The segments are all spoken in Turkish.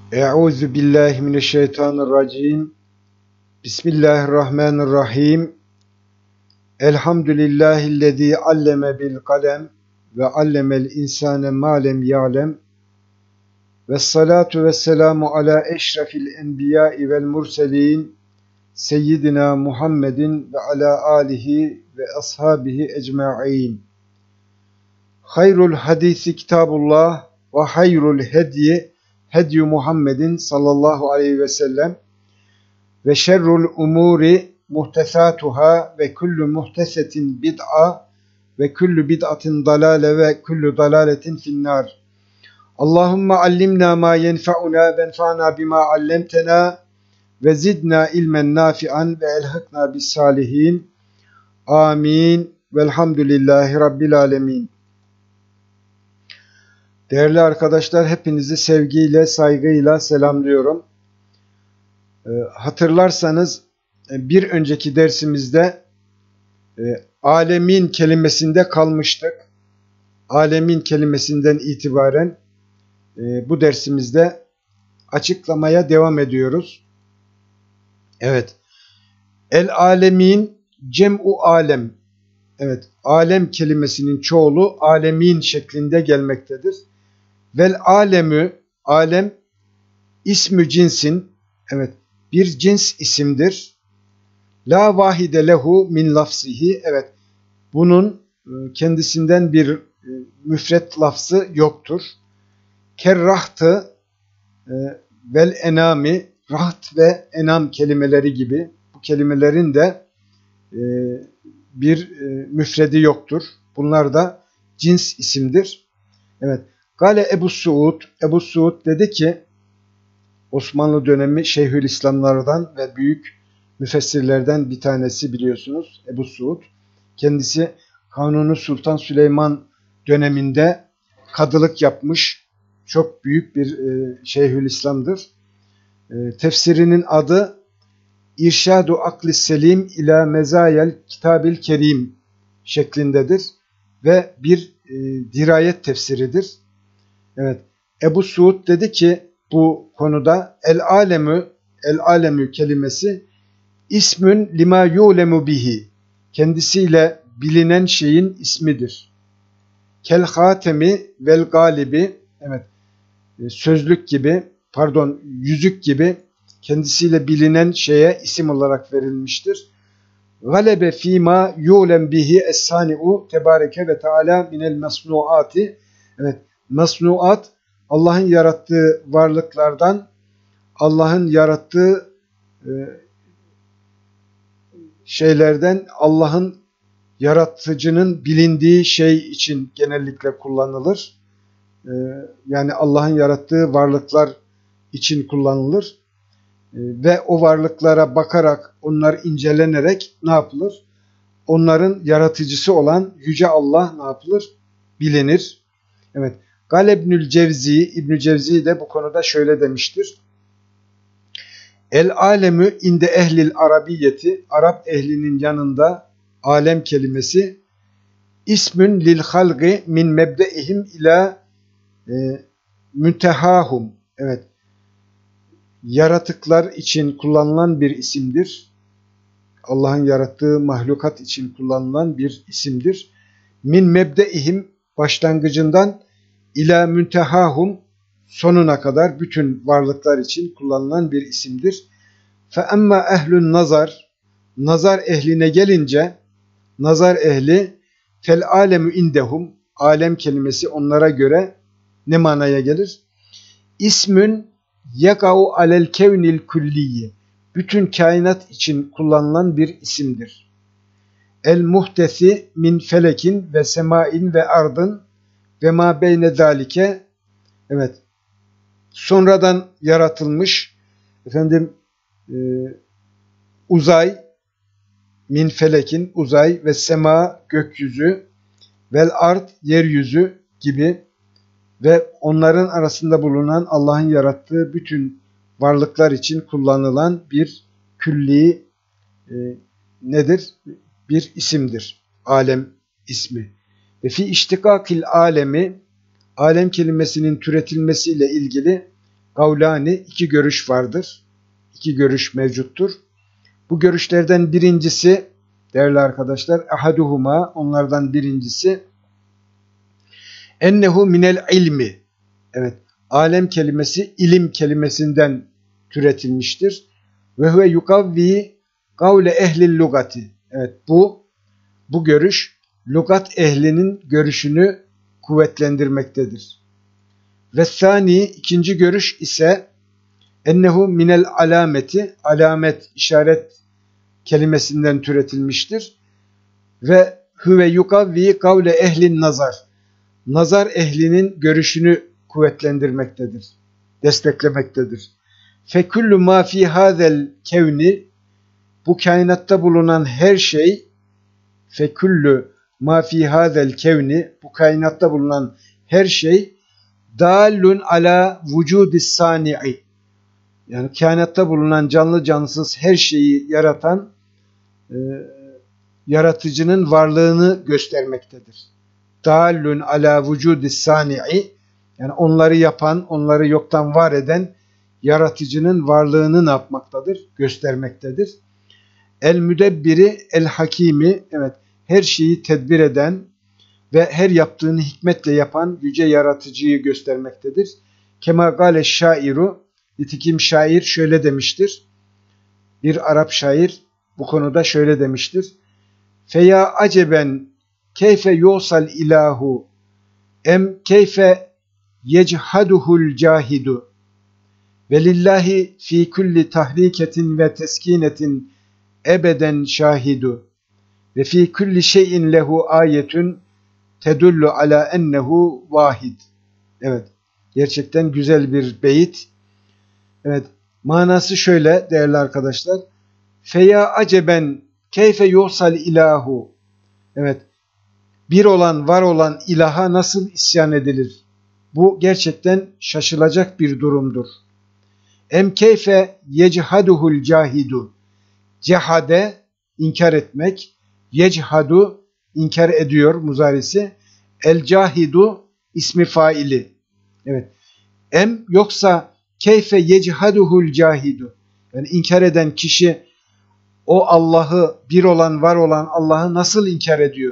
Euzu billahi mineşşeytanirracim. Bismillahirrahmanirrahim. Elhamdülillahillezî alleme bil kalem ve allemel insane ma lem ya'lem. Vessalatu vesselamu ala eşrefil enbiya'i vel murselin seyyidina Muhammedin ve ala alihi ve ashabihi ecmaîn. Hayrul hadisi kitabullah ve hayrul hedyi hedyu Muhammedin sallallahu aleyhi ve sellem ve şerrul umuri muhtesatuhâ ve kullu muhtesetin bid'a ve kullu bid'atin dalale ve kullu dalaletin finnâr. Allahümme allimna ma yenfa'una ve enfa'na bima allemtena ve zidna ilmen nafi'an ve elhikna bis salihin. Amin. Velhamdülillahi Rabbil alemin. Değerli arkadaşlar, hepinizi sevgiyle, saygıyla selamlıyorum. Hatırlarsanız bir önceki dersimizde alemin kelimesinde kalmıştık. Alemin kelimesinden itibaren bu dersimizde açıklamaya devam ediyoruz. Evet. El alemin cem'u alem. Evet. Alem kelimesinin çoğulu alemin şeklinde gelmektedir. Vel alemü, alem ismü cinsin, evet, bir cins isimdir. La vahide lehu min lafzihi, evet, bunun kendisinden bir müfret lafzı yoktur. Kerrahtı vel enami, raht ve enam kelimeleri gibi bu kelimelerin de bir müfredi yoktur. Bunlar da cins isimdir. Evet. Gale Ebu Suud, Ebu Suud dedi ki, Osmanlı dönemi Şeyhülislamlardan ve büyük müfessirlerden bir tanesi biliyorsunuz Ebu Suud. Kendisi Kanuni Sultan Süleyman döneminde kadılık yapmış çok büyük bir Şeyhülislam'dır. Tefsirinin adı İrşadu Akli Selim ila Mezayel Kitabil Kerim şeklindedir ve bir dirayet tefsiridir. Evet, Ebu Suud dedi ki bu konuda el alemü kelimesi ismün lima yulemu bihi, kendisiyle bilinen şeyin ismidir. Kel hatemi vel galibi, evet, yüzük gibi kendisiyle bilinen şeye isim olarak verilmiştir. Galebe fîmâ yulem bihi es-sâni'u tebareke ve teâlâ minel mesnuati, evet, mesnuat, Allah'ın yarattığı varlıklardan, Allah'ın yarattığı şeylerden, Allah'ın yaratıcının bilindiği şey için genellikle kullanılır. Yani Allah'ın yarattığı varlıklar için kullanılır. Ve o varlıklara bakarak, onlar incelenerek ne yapılır? Onların yaratıcısı olan Yüce Allah ne yapılır? Bilinir. Evet. Gale İbnül Cevzi, İbn Cevzi de bu konuda şöyle demiştir. El alemü inde ehlil arabiyeti, Arap ehlinin yanında alem kelimesi ismün lil halgi min mebdeihim ila müntehahum. Evet. Yaratıklar için kullanılan bir isimdir. Allah'ın yarattığı mahlukat için kullanılan bir isimdir. Min mebdeihim, başlangıcından, ila müntehahum, sonuna kadar bütün varlıklar için kullanılan bir isimdir. Fe emma ehlün nazar, nazar ehline gelince, nazar ehli fel alemu indehum, alem kelimesi onlara göre ne manaya gelir? İsmün yekau alel kevnil külliyi, bütün kainat için kullanılan bir isimdir. El muhtesi min felekin ve semain ve ardın ve ma beyne zalike, evet, sonradan yaratılmış, uzay, min felekin, uzay, ve sema, gökyüzü, vel ard, yeryüzü gibi ve onların arasında bulunan Allah'ın yarattığı bütün varlıklar için kullanılan bir külli nedir? Bir isimdir. Alem ismi. Ve fi iştikakil alemi, alem kelimesinin türetilmesiyle ilgili Kavlani, iki görüş vardır. İki görüş mevcuttur. Bu görüşlerden birincisi, değerli arkadaşlar, ahaduhuma, onlardan birincisi, ennehu minel ilmi. Evet, alem kelimesi ilim kelimesinden türetilmiştir. Ve huve yukavvi kavle ehlil lugati. Evet, bu görüş lugat ehlinin görüşünü kuvvetlendirmektedir. Ve sani, ikinci görüş ise ennehu minel alameti, alamet, işaret kelimesinden türetilmiştir. Ve huve yukavvi kavle ehlin nazar. Nazar ehlinin görüşünü kuvvetlendirmektedir, desteklemektedir. Fekullu ma fi hazel kevni, bu kainatta bulunan her şey, fekullu ma fi hazel kevni, bu kainatta bulunan her şey dallun ala vücudis sani'i, yani kainatta bulunan canlı cansız her şeyi yaratan yaratıcının varlığını göstermektedir. Dallun ala vücudis sani'i, yani onları yapan, onları yoktan var eden yaratıcının varlığını ne yapmaktadır? Göstermektedir. El müdebbiri, el hakimi, evet, her şeyi tedbir eden ve her yaptığını hikmetle yapan yüce yaratıcıyı göstermektedir. Kema gale şairu, nitekim şair şöyle demiştir. Bir Arap şair bu konuda şöyle demiştir. Feya aceben keyfe yosal ilahu em keyfe yechaduhul cahidu ve lillahi fi kulli tahriketin ve teskinetin ebeden şahidu ve fi kulli şeyin lehu ayetun tedullu ala ennehu vahid. Evet, gerçekten güzel bir beyit. Evet, manası şöyle değerli arkadaşlar. Feya aceben keyfe yosal ilahu. Evet, bir olan, var olan ilaha nasıl isyan edilir? Bu gerçekten şaşılacak bir durumdur. Em keyfe yechaduhul cahidu. Cehade, inkar etmek. Yechadu, inkar ediyor muzarisi. El cahidu, ismi faili. Evet. Em, yoksa keyfe yechaduhul cahidu. Yani inkar eden kişi o Allah'ı, bir olan, var olan Allah'ı nasıl inkar ediyor?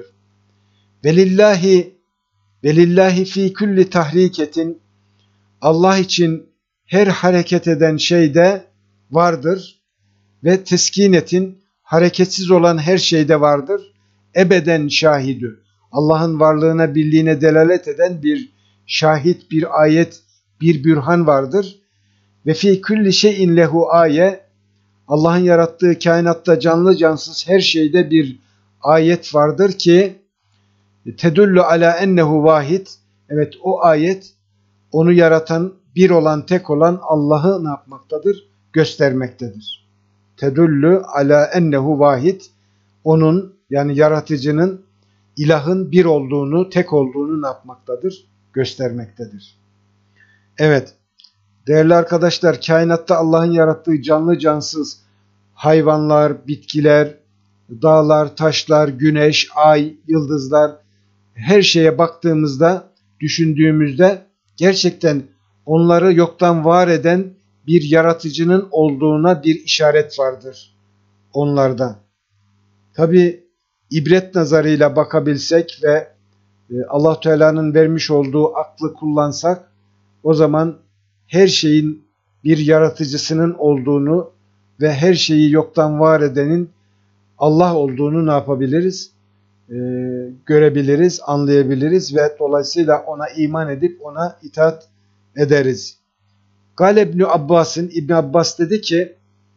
Velillahi fi kulli tahriketin, Allah için her hareket eden şeyde vardır ve teskinetin, hareketsiz olan her şeyde vardır. Ebeden şahidü, Allah'ın varlığına, birliğine delalet eden bir şahit, bir ayet, bir bürhan vardır. Ve fi kulli şeyin lehu aye, Allah'ın yarattığı kainatta canlı cansız her şeyde bir ayet vardır ki tedullu ala ennehu vahid. Evet, o ayet onu yaratan, bir olan, tek olan Allah'ı ne yapmaktadır? Göstermektedir. Tedullu ala ennehu vahid. Onun, yani yaratıcının, ilahın bir olduğunu, tek olduğunu ne yapmaktadır? Göstermektedir. Evet, değerli arkadaşlar, kainatta Allah'ın yarattığı canlı cansız hayvanlar, bitkiler, dağlar, taşlar, güneş, ay, yıldızlar, her şeye baktığımızda, düşündüğümüzde gerçekten onları yoktan var eden bir yaratıcının olduğuna bir işaret vardır onlarda. Tabi ibret nazarıyla bakabilsek ve Allah Teala'nın vermiş olduğu aklı kullansak, o zaman her şeyin bir yaratıcısının olduğunu ve her şeyi yoktan var edenin Allah olduğunu ne yapabiliriz? Görebiliriz, anlayabiliriz ve dolayısıyla ona iman edip ona itaat ederiz. Gale İbn Abbas dedi ki,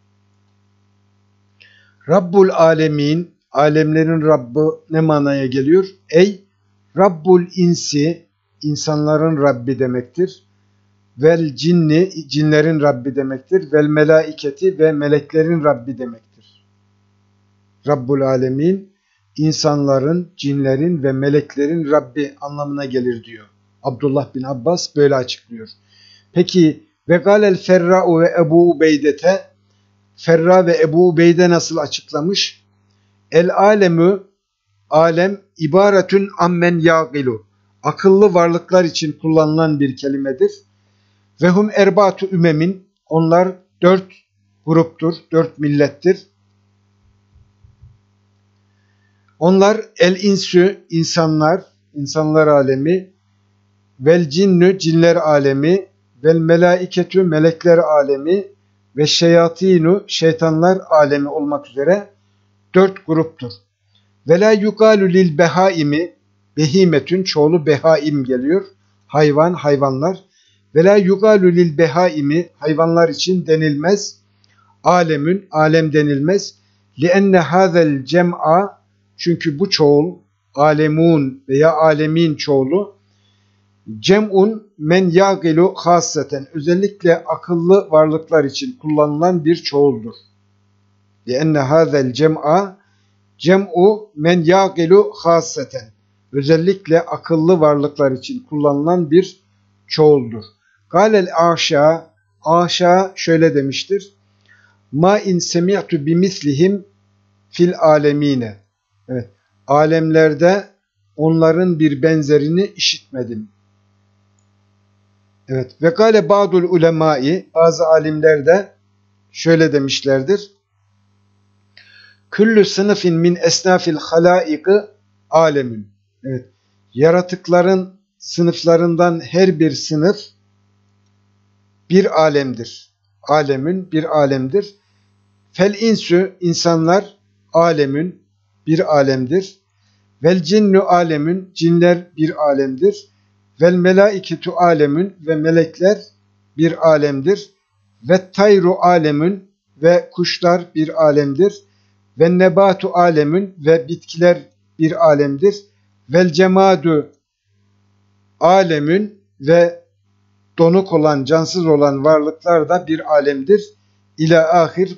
Rabbul alemin, alemlerin Rabbi ne manaya geliyor? Ey Rabbul insi, insanların Rabbi demektir. Vel cinni, cinlerin Rabbi demektir. Vel melaiketi, ve meleklerin Rabbi demektir. Rabbul alemin, insanların, cinlerin ve meleklerin Rabbi anlamına gelir diyor. Abdullah bin Abbas böyle açıklıyor. Peki ve galel Ferra'u ve Ebu Ubeydete, Ferra ve Ebu Ubeyde nasıl açıklamış? El alemü, alem ibaretün ammen yaqilu, akıllı varlıklar için kullanılan bir kelimedir. Ve hum erbatu ümemin, onlar 4 gruptur, 4 millettir. Onlar el insü, insanlar, insanlar alemi, vel cinnü, cinler alemi, vel melaiketü, melekler alemi ve şeyatinu, şeytanlar alemi olmak üzere 4 gruptur. Ve la yugalu lil behaimi, behimetün çoğulu behaim geliyor. Hayvan, hayvanlar. Ve la yugalu lil behaimi, hayvanlar için denilmez. Alemün, alem denilmez. Lienne hazel cem'a, çünkü bu çoğul, alemun veya alemin çoğulu, cem'un men yagilu hasseten, özellikle akıllı varlıklar için kullanılan bir çoğuldur. Lienne hazel cem'a, cem'u men yagilu hasseten, özellikle akıllı varlıklar için kullanılan bir çoğuldur. Galel aşa, aşa şöyle demiştir. Ma in semi'tu bimislihim fil alemine. Evet, alemlerde onların bir benzerini işitmedim. Evet, ve gale ba'dul ulemai, bazı alimler de şöyle demişlerdir. Küllü sınıfin min esnafil halaiki alemün. Evet, yaratıkların sınıflarından her bir sınıf bir alemdir. Alemün bir alemdir. Fel insü, insanlar alemün bir alemdir. Vel cinnu alemün, cinler bir alemdir. Vel melaiketu alemün, ve melekler bir alemdir. Ve tayru alemün, ve kuşlar bir alemdir. Ve nebatu alemün, ve bitkiler bir alemdir. Vel cemadu alemün, ve donuk olan, cansız olan varlıklar da bir alemdir. İla ahir,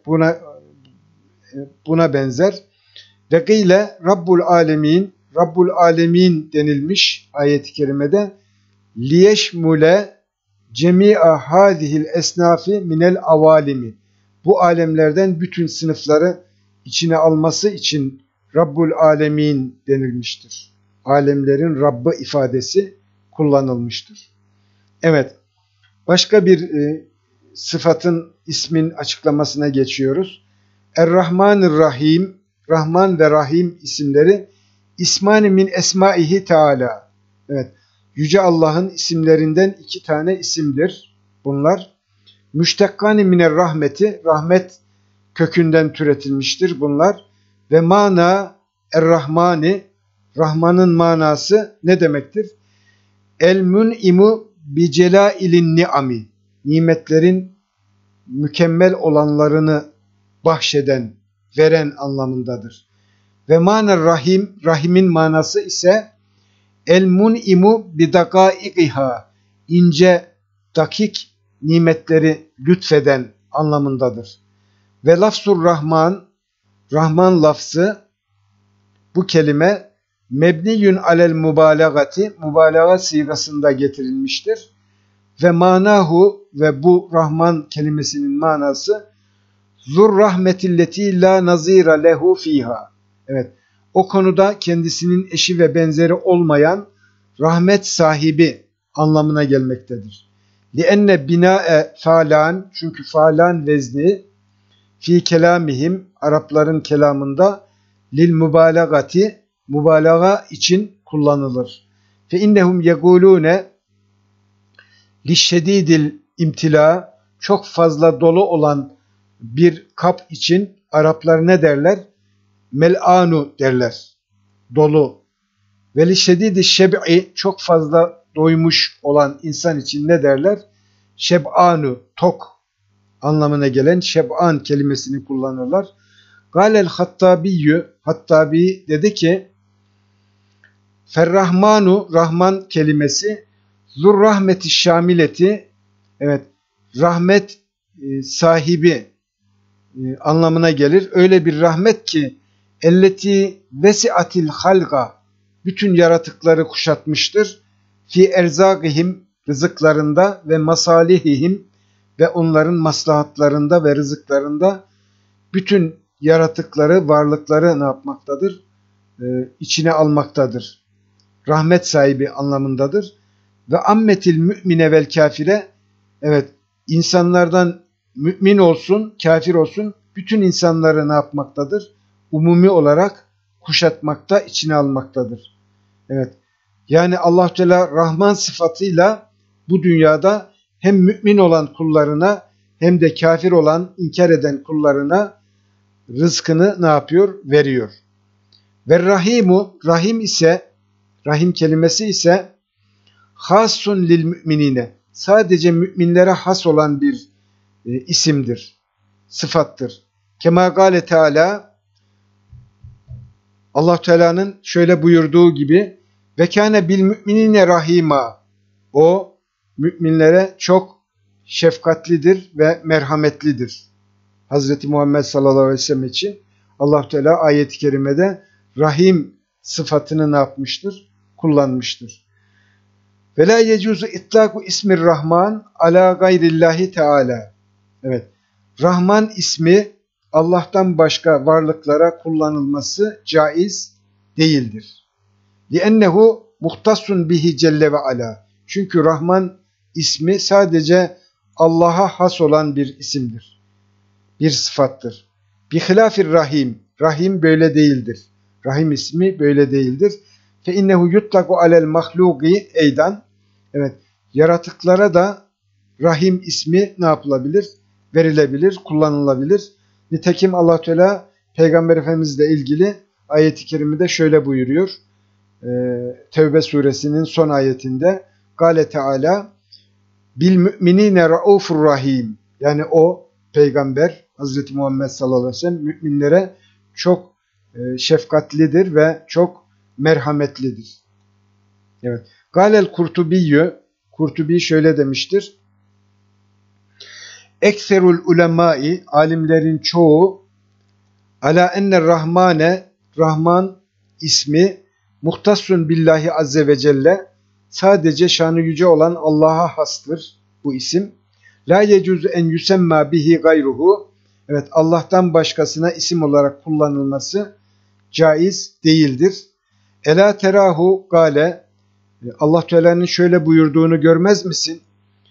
buna benzer. Ve gıyle Rabbul alemin, Rabbul alemin denilmiş ayet-i kerimede. Liyeşmule cemi'a hadihil esnafi minel avalimi. Bu alemlerden bütün sınıfları içine alması için Rabbul alemin denilmiştir. Alemlerin Rabbı ifadesi kullanılmıştır. Evet, başka bir sıfatın, ismin açıklamasına geçiyoruz. Er-Rahmanir-Rahim, Rahman ve Rahim isimleri İsmani min esmaihi Teala. Evet, Yüce Allah'ın isimlerinden 2 tane isimdir bunlar. Müştekkani miner rahmeti, rahmet kökünden türetilmiştir bunlar. Ve mana er-Rahmani, Rahman'ın manası ne demektir? El-Mün'imu bi celailin ni'ami, nimetlerin mükemmel olanlarını bahşeden, veren anlamındadır. Ve maner rahim, rahimin manası ise el-mun'imu bidakaiha, ince, dakik nimetleri lütfeden anlamındadır. Ve lafzur rahman, Rahman lafzı, bu kelime mebniyün alel mübalağati, mübalağa sigasında getirilmiştir. Ve manahu, ve bu Rahman kelimesinin manası zur rahmetilleti la nazira lehu fiha. Evet, o konuda kendisinin eşi ve benzeri olmayan rahmet sahibi anlamına gelmektedir. Lienne bina'e falan, çünkü falan vezni fi kelamihim, Arapların kelamında lil mübalagati, mübalağa için kullanılır. Fe innehum yegulune lişşedidil imtila, çok fazla dolu olan bir kap için Araplar ne derler? Mel'anu derler. Dolu. Ve lişşedidi şeb'i, çok fazla doymuş olan insan için ne derler? Şeb'anu, tok anlamına gelen şeb'an kelimesini kullanırlar. Galel Hattabiyyü, Hattabi dedi ki, Ferrahmanu, Rahman kelimesi, zur rahmeti şamileti, evet, rahmet sahibi anlamına gelir. Öyle bir rahmet ki elleti vesiatil halga, bütün yaratıkları kuşatmıştır. Fi erzagihim, rızıklarında, ve masalihihim, ve onların maslahatlarında ve rızıklarında bütün yaratıkları, varlıkları ne yapmaktadır? İçine almaktadır. Rahmet sahibi anlamındadır. Ve ammetil mümine vel kafire, Evet, insanlardan mümin olsun, kafir olsun, bütün insanları ne yapmaktadır? Umumi olarak kuşatmakta, içine almaktadır. Evet, yani Allah Teala Rahman sıfatıyla bu dünyada hem mümin olan kullarına hem de kafir olan, inkar eden kullarına rızkını ne yapıyor? Veriyor. Ve Rahimu, Rahim ise, Rahim kelimesi ise hasun lil müminine, sadece müminlere has olan bir isimdir, sıfattır. Kema gâle Teala, Allah Teala'nın şöyle buyurduğu gibi, ve kâne bil müminine rahima, o müminlere çok şefkatlidir ve merhametlidir. Hazreti Muhammed sallallahu aleyhi ve sellem için Allah Teala ayet-i kerimede Rahim sıfatını ne yapmıştır? Kullanmıştır. Ve la yecuzu itlaku ismir Rahman ala gayrillahi Teala. Evet. Rahman ismi Allah'tan başka varlıklara kullanılması caiz değildir. Li'ennehu muhtasun bihi celle ve ala. Çünkü Rahman ismi sadece Allah'a has olan bir isimdir. Bir sıfattır. Bihilafir Rahim. Rahim böyle değildir. Rahim ismi böyle değildir. Fe innehu yutlaku alel mahluki eydan. Evet. Yaratıklara da Rahim ismi ne yapılabilir? Verilebilir, kullanılabilir. Nitekim Allah Teala Peygamber Efendimizle ilgili ayet-i kerimede şöyle buyuruyor. Tevbe suresinin son ayetinde Gale Teala bil müminine raufur rahim. Yani o peygamber Hazreti Muhammed sallallahu aleyhi ve sellem müminlere çok şefkatlidir ve çok merhametlidir. Evet. Galel Kurtubiyyü, Kurtubi şöyle demiştir. Ekserul ulemai, alimlerin çoğu ala enne rahmane, Rahman ismi muhtassun billahi azze ve celle, sadece şanı yüce olan Allah'a hastır bu isim. La yecuzu en yusemma bihi gayruhu. Evet, Allah'tan başkasına isim olarak kullanılması caiz değildir. Ela terahu gale, Allah Teala'nın şöyle buyurduğunu görmez misin?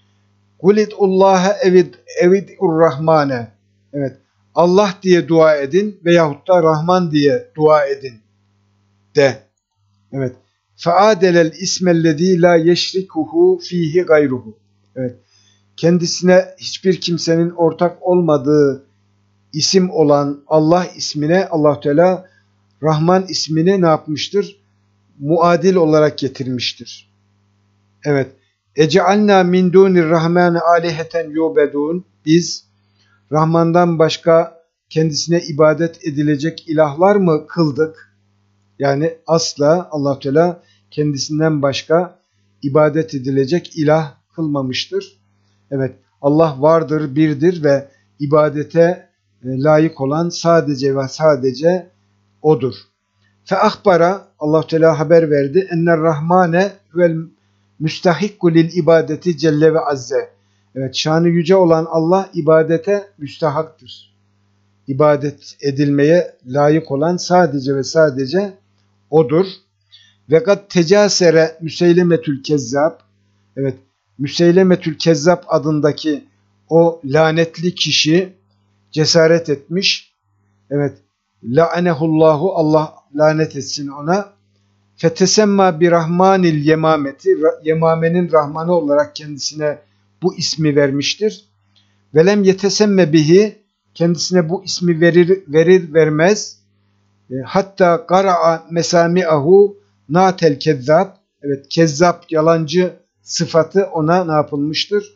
Kulidullaha evidur rahmane. Evet, Allah diye dua edin veyahut da Rahman diye dua edin de. Evet. Faadelel ismellezî la yeşrikuhu fihi gayruhu. Evet. Kendisine hiçbir kimsenin ortak olmadığı isim olan Allah ismine Allah Teala Rahman ismini ne yapmıştır? Muadil olarak getirmiştir. Evet. Ecealna min dunir rahmani aliheten yubedun. Biz Rahman'dan başka kendisine ibadet edilecek ilahlar mı kıldık? Yani asla Allah Teala kendisinden başka ibadet edilecek ilah kılmamıştır. Evet, Allah vardır, birdir ve ibadete layık olan sadece ve sadece O'dur. Fe ahbara, Allah Teala haber verdi. Enner Rahmane vel müstahikku lil ibadeti celle ve azze. Evet, şanı yüce olan Allah ibadete müstahaktır. İbadet edilmeye layık olan sadece ve sadece O'dur. Ve kad tecasere Müseylemetül Kezzab. Evet, Müseylemetül Kezzab adındaki o lanetli kişi cesaret etmiş. Evet, la'anehullahu, Allah lanet etsin ona. Fetesemma bir rahmanil yemameti, Yemame'nin Rahmanı olarak kendisine bu ismi vermiştir. Velem yetesemme bihi, kendisine bu ismi verir vermez. Hatta qara'a mesami'ahu natel kezzab. Evet, kezzab, yalancı sıfatı ona ne yapılmıştır?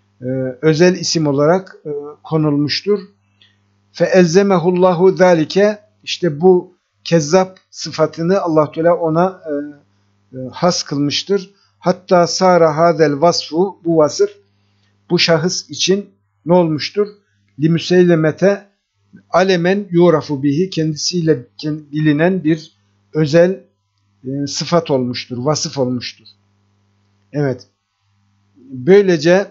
Özel isim olarak konulmuştur. Fe elzemehullahu zalike, işte bu kezzab sıfatını Allah Teala ona has kılmıştır. Hatta sara hadel vasfu, bu vasıf bu şahıs için ne olmuştur? Li müseylemete alemen yurafu bihi, kendisiyle bilinen bir özel sıfat olmuştur, vasıf olmuştur. Evet. Böylece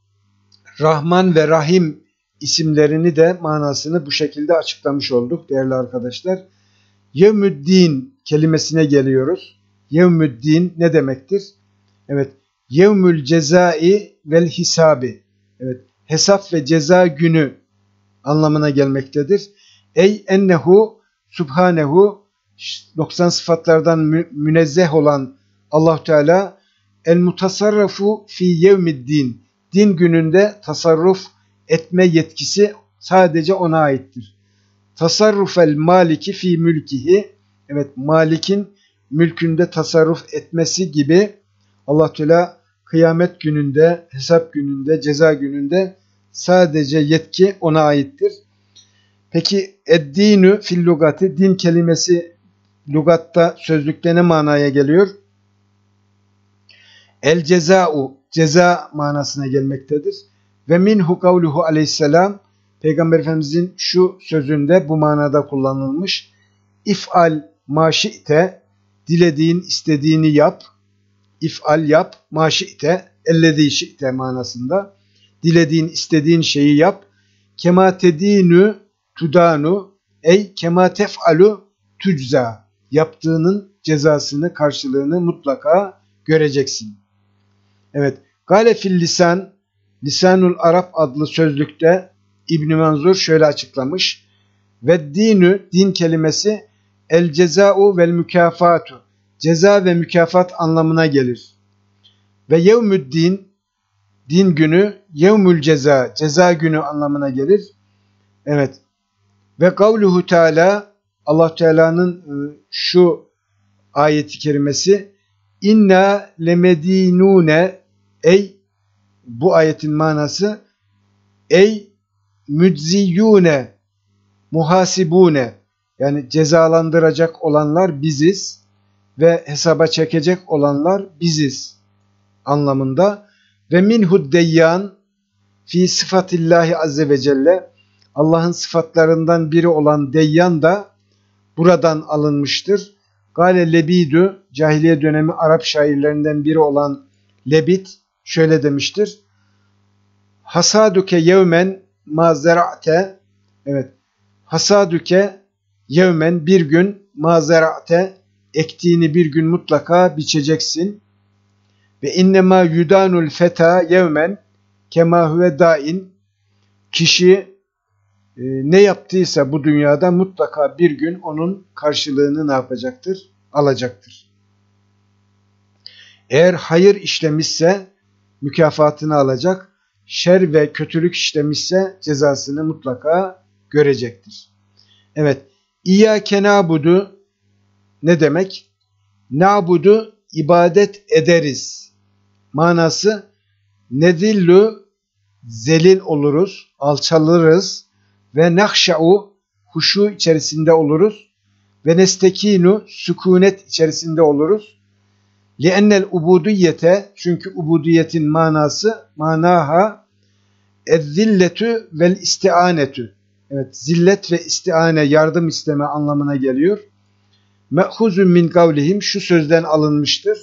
Rahman ve Rahim isimlerini de manasını bu şekilde açıklamış olduk değerli arkadaşlar. Yevmüddin kelimesine geliyoruz. Yevmüddin ne demektir? Evet. Yevmül cezai vel hisabi. Evet, hesap ve ceza günü anlamına gelmektedir. Ey ennehu subhanehu, 90 sıfatlardan münezzeh olan Allah Teala, el mutasarrafu fi yevmiddin, din gününde tasarruf etme yetkisi sadece ona aittir. Tasarrufel maliki fi mülkihi, evet, malikin mülkünde tasarruf etmesi gibi Allah Teala kıyamet gününde, hesap gününde, ceza gününde sadece yetki ona aittir. Peki eddinü fil lugati, din kelimesi lugatta, sözlükte ne manaya geliyor? El ceza'u, ceza manasına gelmektedir. Ve minhu kavluhu aleyhisselam, Peygamber Efendimizin şu sözünde bu manada kullanılmış. İf'al maşi'te, dilediğin, istediğini yap. İf'al yap, maşi'te, ellezî şi'te manasında. Dilediğin, istediğin şeyi yap. Kema tedînü tudanu, ey kema tef'alu tücza. Yaptığının cezasını, karşılığını mutlaka göreceksin. Evet. Gale fil lisan, Lisanul Arap adlı sözlükte İbn Manzur şöyle açıklamış. Ve dinü, din kelimesi el ceza'u vel mükafatu, ceza ve mükafat anlamına gelir. Ve yevmüddin, din günü, yevmül ceza, ceza günü anlamına gelir. Evet. Ve kavluhu Teala, Allah Teala'nın şu ayeti kerimesi, inna lemedinune, ey, bu ayetin manası, ey mücziyune, muhasibune, yani cezalandıracak olanlar biziz ve hesaba çekecek olanlar biziz anlamında. Ve minhud deyyan fi sıfatillahi azze ve celle, Allah'ın sıfatlarından biri olan deyyan da buradan alınmıştır. Gale Lebidü, cahiliye dönemi Arap şairlerinden biri olan Lebid şöyle demiştir. Hasaduke yevmen ma zera'te, evet, hasaduke yevmen, bir gün, ma zera'te, ektiğini bir gün mutlaka biçeceksin. Ve innema yudanul feta yevmen kema huve dain, kişi ne yaptıysa bu dünyada mutlaka bir gün onun karşılığını ne yapacaktır? Alacaktır. Eğer hayır işlemişse mükafatını alacak, şer ve kötülük işlemişse cezasını mutlaka görecektir. Evet, İyyâke nâbudu ne demek? Nâbudu, ibadet ederiz. Manası nezillu, zelil oluruz, alçalırız ve nahşa'u, huşu içerisinde oluruz ve nestekinu, sükunet içerisinde oluruz. Li'ennel ubudiyete, çünkü ubudiyetin manası, manaha ezzilletü vel istianetü. Evet, zillet ve istiane, yardım isteme anlamına geliyor. Me'huzun min kavlihim, şu sözden alınmıştır.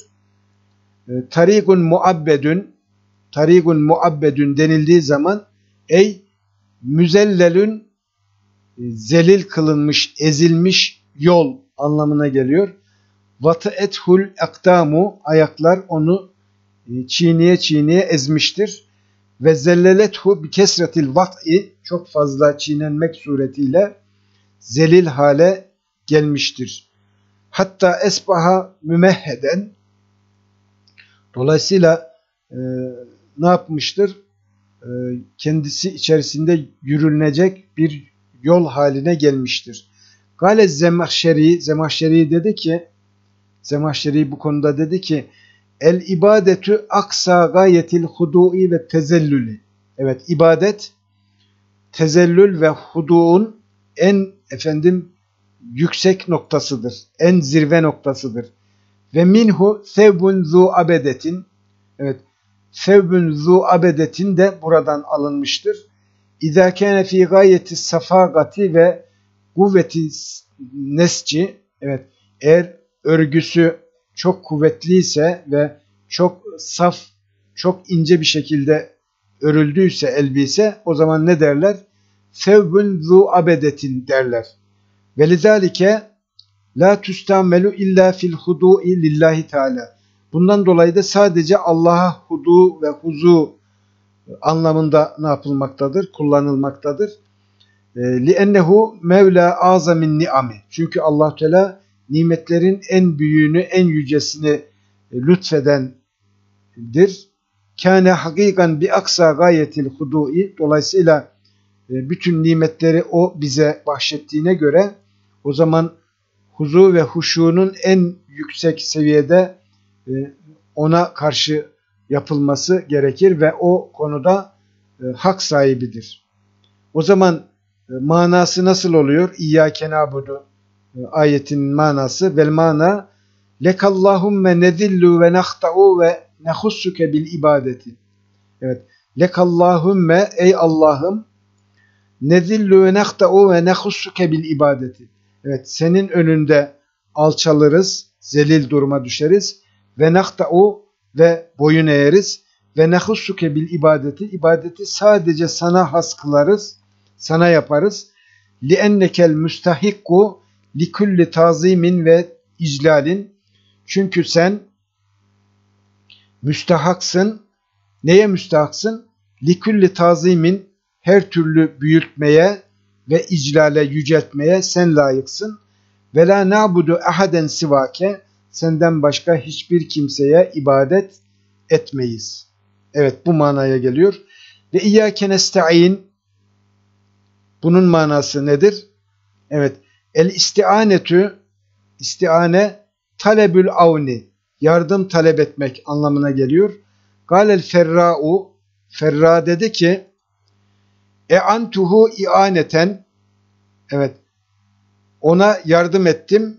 Tarigun muabbedün, tarigun muabbedün denildiği zaman, ey müzellelün, zelil kılınmış, ezilmiş yol anlamına geliyor. Vatı ethul akdamu, ayaklar onu çiğneye çiğneye ezmiştir. Ve zellelethu bi kesretil vat'i, çok fazla çiğnenmek suretiyle zelil hale gelmiştir. Hatta esbaha mümehheden, dolayısıyla ne yapmıştır? Kendisi içerisinde yürünecek bir yol haline gelmiştir. Gale Zemahşeri, Zemahşeri dedi ki, Zemahşeri bu konuda dedi ki, el ibadetü aksa gayetil hudu'i ve tezellülü. Evet, ibadet tezellül ve hudu'un en yüksek noktasıdır. En zirve noktasıdır. Ve minhu sevbun zu abedetin. Evet, sevbun zu abedetin de buradan alınmıştır. İzâ kâne fî gâyeti safâgati ve kuvveti nesci. Evet, eğer örgüsü çok kuvvetliyse ve çok saf, çok ince bir şekilde örüldüyse elbise, o zaman ne derler? Sevbun zu abedetin derler. Ve lizâlike la tüstamelu illa fil hudu'i lillahi teâlâ. Bundan dolayı da sadece Allah'a hudu ve huzu anlamında ne yapılmaktadır? Kullanılmaktadır. لِأَنَّهُ مَوْلَى azamin ni'ami. Çünkü Allah Teala nimetlerin en büyüğünü, en yücesini lütfedendir. Kâne hakikan bi aksa gayetil hudu'i. Dolayısıyla bütün nimetleri o bize bahşettiğine göre o zaman huzu ve huşunun en yüksek seviyede ona karşı yapılması gerekir ve o konuda hak sahibidir. O zaman manası nasıl oluyor? İyyâke na'budu ayetinin manası vel mana lekallahumme nezillu ve nahta'u ve nehussuke bil ibadeti. Evet. Lekallahumme ey Allah'ım nezillu ve nahta'u ve nehussuke bil ibadeti. Evet, senin önünde alçalırız, zelil duruma düşeriz ve nahta'u ve boyun eğeriz ve nehussuke bil ibadeti. İbadeti sadece sana has kılarız, sana yaparız. Li'ennekel müstahikku likulli tazimin ve iclalin. Çünkü sen müstahaksın. Neye müstahaksın? Likulli tazimin, her türlü büyütmeye ve iclale, yüceltmeye sen layıksın. Ve la na'budu ahaden sivake, senden başka hiçbir kimseye ibadet etmeyiz. Evet, bu manaya geliyor. Ve iyyâke nesta'in, bunun manası nedir? Evet, el isti'anetü, isti'ane talebül avni, yardım talep etmek anlamına geliyor. Galel ferra'u, Ferra dedi ki antuhu i'aneten, evet, ona yardım ettim.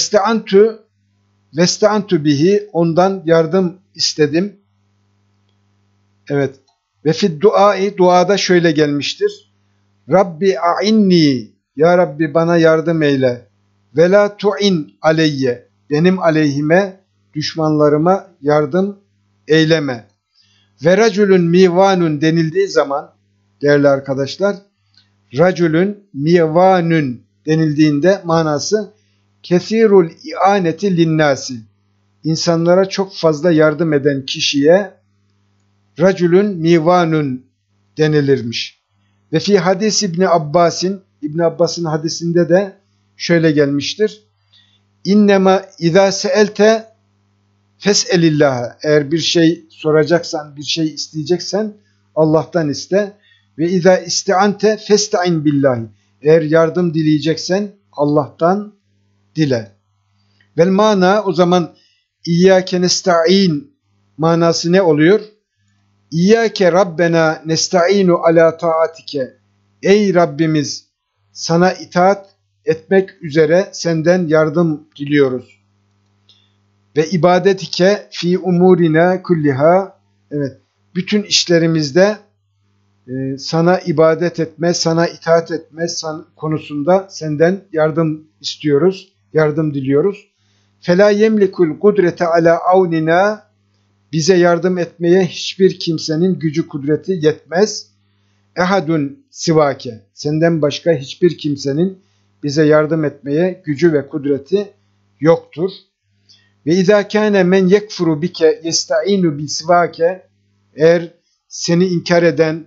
Vesteantu bihi, ondan yardım istedim. Evet. Ve fid duai, duada şöyle gelmiştir. Rabbi a'inni, ya Rabbi bana yardım eyle. Ve la tu'in aleyye, benim aleyhime, düşmanlarıma yardım eyleme. Ve racülün mivanun denildiği zaman, değerli arkadaşlar, racülün mivanun denildiğinde manası kesirul i'aneti linnâsi, insanlara çok fazla yardım eden kişiye racülün mivanun denilirmiş. Ve fi hadis İbni Abbas'ın hadisinde de şöyle gelmiştir. İnnema izâ seelte fes'elillâhe, eğer bir şey soracaksan, bir şey isteyeceksen Allah'tan iste. Ve izâ isti'ante festa'in billahi, eğer yardım dileyeceksen Allah'tan dile. Vel mana, o zaman İyyâke nesta'in manası ne oluyor? İyyâke Rabbena nesta'inu ala taatike, ey Rabbimiz sana itaat etmek üzere senden yardım diliyoruz. Ve ibadetike fi umurina kulliha, evet, bütün işlerimizde sana ibadet etme, sana itaat etme konusunda senden yardım istiyoruz, yardım diliyoruz. Fela yemlikul kudrete ala avnina, bize yardım etmeye hiçbir kimsenin gücü kudreti yetmez. Ehadun sivake, senden başka hiçbir kimsenin bize yardım etmeye gücü ve kudreti yoktur. Ve izâ kâne men yekfuru bike yesta'inu bi sivake, eğer seni inkar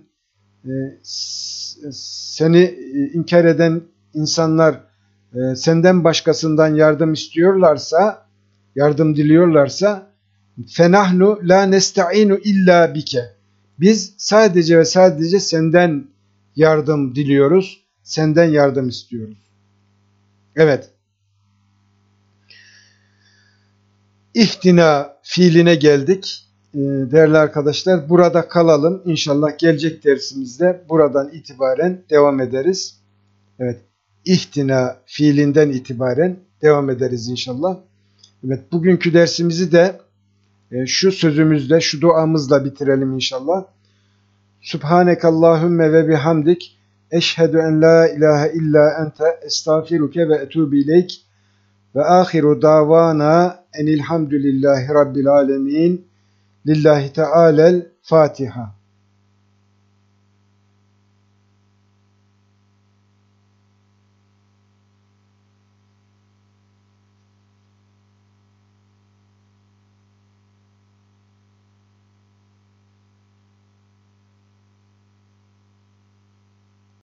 eden insanlar senden başkasından yardım istiyorlarsa, yardım diliyorlarsa, fenahnu la nesta'inu illa bike, biz sadece ve sadece senden yardım diliyoruz, senden yardım istiyoruz. Evet. İhtina fiiline geldik. Değerli arkadaşlar, burada kalalım. İnşallah gelecek dersimizde buradan itibaren devam ederiz. Evet, ihtina fiilinden itibaren devam ederiz inşallah. Evet, bugünkü dersimizi de şu sözümüzle, şu duamızla bitirelim inşallah. Subhanekallahümme ve bihamdik, eşhedü en la ilahe illa ente, estağfiruke ve etûbü ileyk, ve ahiru davana enilhamdülillahi rabbil alemin. Lillahi Teala'l Fatiha.